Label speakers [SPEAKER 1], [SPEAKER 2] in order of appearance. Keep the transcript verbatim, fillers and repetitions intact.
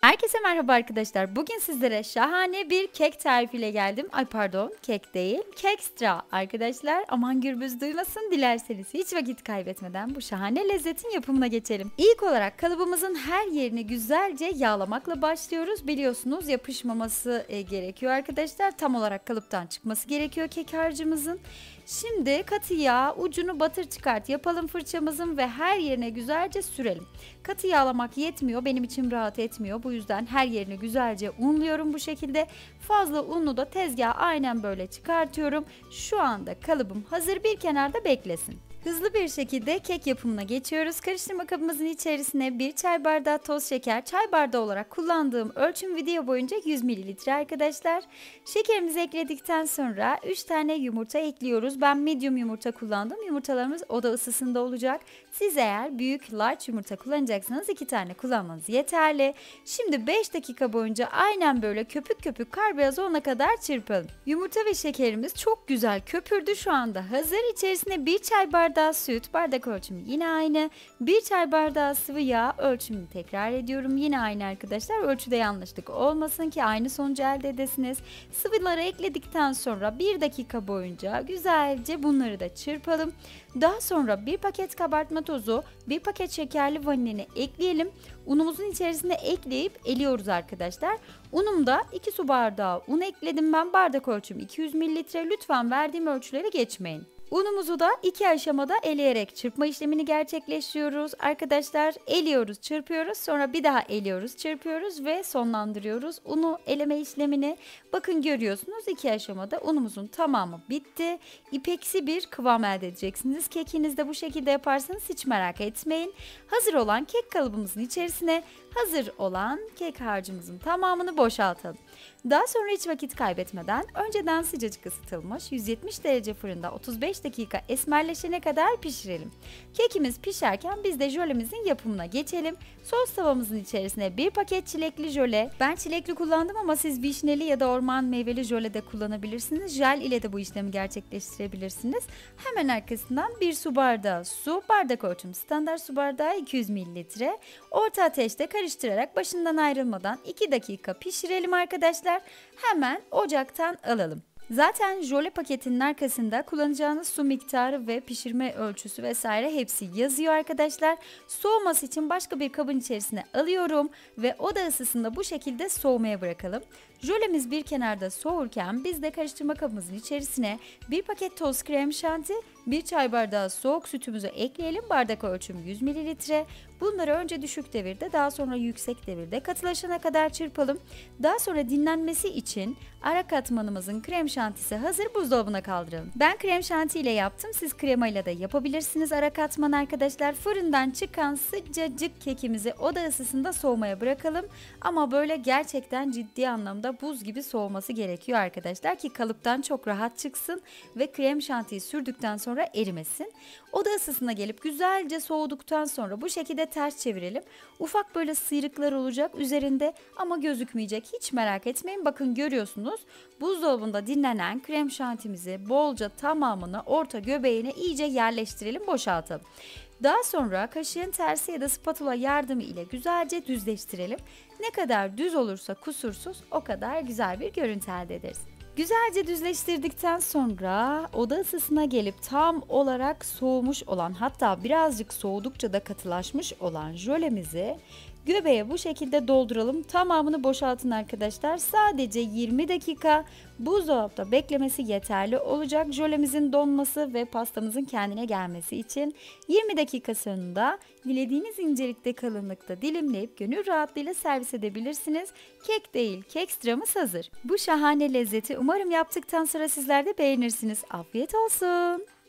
[SPEAKER 1] Herkese merhaba arkadaşlar. Bugün sizlere şahane bir kek tarifiyle geldim. Ay pardon, kek değil, kekstra arkadaşlar. Aman gürbüz duymasın, dilerseniz hiç vakit kaybetmeden bu şahane lezzetin yapımına geçelim. İlk olarak kalıbımızın her yerini güzelce yağlamakla başlıyoruz. Biliyorsunuz yapışmaması e, gerekiyor arkadaşlar. Tam olarak kalıptan çıkması gerekiyor kek harcımızın. Şimdi katı yağ ucunu batır çıkart yapalım fırçamızın ve her yerine güzelce sürelim. Katı yağlamak yetmiyor, benim içim rahat etmiyor. Bu yüzden her yerini güzelce unluyorum bu şekilde. Fazla unlu da tezgaha aynen böyle çıkartıyorum. Şu anda kalıbım hazır, bir kenarda beklesin. Hızlı bir şekilde kek yapımına geçiyoruz. Karıştırma kabımızın içerisine bir çay bardağı toz şeker, çay bardağı olarak kullandığım ölçüm video boyunca yüz mililitre arkadaşlar. Şekerimizi ekledikten sonra üç tane yumurta ekliyoruz. Ben medium yumurta kullandım. Yumurtalarımız oda ısısında olacak. Siz eğer büyük large yumurta kullanacaksanız iki tane kullanmanız yeterli. Şimdi beş dakika boyunca aynen böyle köpük köpük kar beyaz olana kadar çırpalım. Yumurta ve şekerimiz çok güzel köpürdü, şu anda hazır. İçerisine bir çay bardağı bardağı süt, bardak ölçümü yine aynı. bir çay bardağı sıvı yağ, ölçümünü tekrar ediyorum. Yine aynı arkadaşlar. Ölçüde yanlışlık olmasın ki aynı sonucu elde edesiniz. Sıvıları ekledikten sonra bir dakika boyunca güzelce bunları da çırpalım. Daha sonra bir paket kabartma tozu, bir paket şekerli vanilini ekleyelim. Unumuzun içerisine ekleyip eliyoruz arkadaşlar. Unumda iki su bardağı un ekledim ben. Bardak ölçüm iki yüz mililitre. Lütfen verdiğim ölçüleri geçmeyin. Unumuzu da iki aşamada eleyerek çırpma işlemini gerçekleştiriyoruz. Arkadaşlar eliyoruz, çırpıyoruz, sonra bir daha eliyoruz, çırpıyoruz ve sonlandırıyoruz unu eleme işlemini. Bakın görüyorsunuz, iki aşamada unumuzun tamamı bitti. İpeksi bir kıvam elde edeceksiniz. Kekinizi de bu şekilde yaparsanız hiç merak etmeyin. Hazır olan kek kalıbımızın içerisine hazır olan kek harcımızın tamamını boşaltalım. Daha sonra hiç vakit kaybetmeden önceden sıcacık ısıtılmış yüz yetmiş derece fırında otuz beş dakika esmerleşene kadar pişirelim. Kekimiz pişerken biz de jölemizin yapımına geçelim. Sos tavamızın içerisine bir paket çilekli jöle. Ben çilekli kullandım ama siz vişneli ya da orman meyveli jöle de kullanabilirsiniz. Jel ile de bu işlemi gerçekleştirebilirsiniz. Hemen arkasından bir su bardağı su, bardak ölçüm standart su bardağı iki yüz mililitre. Orta ateşte karıştırarak başından ayrılmadan iki dakika pişirelim arkadaşlar. Hemen ocaktan alalım. Zaten jöle paketinin arkasında kullanacağınız su miktarı ve pişirme ölçüsü vesaire hepsi yazıyor arkadaşlar. Soğuması için başka bir kabın içerisine alıyorum ve oda ısısında bu şekilde soğumaya bırakalım. Jölemiz bir kenarda soğurken biz de karıştırma kabımızın içerisine bir paket toz krem şanti, bir çay bardağı soğuk sütümüzü ekleyelim. Bardak ölçüm yüz mililitre. Bunları önce düşük devirde, daha sonra yüksek devirde katılaşana kadar çırpalım. Daha sonra dinlenmesi için ara katmanımızın krem şantisi hazır, buzdolabına kaldıralım. Ben krem şanti ile yaptım. Siz kremayla da yapabilirsiniz ara katman arkadaşlar. Fırından çıkan sıcacık kekimizi oda ısısında soğumaya bırakalım. Ama böyle gerçekten ciddi anlamda buz gibi soğuması gerekiyor arkadaşlar ki kalıptan çok rahat çıksın ve krem şantiyi sürdükten sonra erimesin. Oda ısısına gelip güzelce soğuduktan sonra bu şekilde ters çevirelim. Ufak böyle sıyrıklar olacak üzerinde ama gözükmeyecek, hiç merak etmeyin. Bakın görüyorsunuz, buzdolabında dinlenen krem şantimizi bolca tamamını orta göbeğine iyice yerleştirelim, boşaltalım. Daha sonra kaşığın tersi ya da spatula yardımı ile güzelce düzleştirelim. Ne kadar düz olursa kusursuz, o kadar güzel bir görüntü elde ederiz. Güzelce düzleştirdikten sonra oda ısısına gelip tam olarak soğumuş olan, hatta birazcık soğudukça da katılaşmış olan jölemizi göbeğe bu şekilde dolduralım. Tamamını boşaltın arkadaşlar. Sadece yirmi dakika buzdolapta beklemesi yeterli olacak jölemizin donması ve pastamızın kendine gelmesi için. yirmi dakika sonunda dilediğiniz incelikte, kalınlıkta dilimleyip gönül rahatlığıyla servis edebilirsiniz. Kek değil, kekstramız hazır. Bu şahane lezzeti umarım yaptıktan sonra sizler de beğenirsiniz. Afiyet olsun.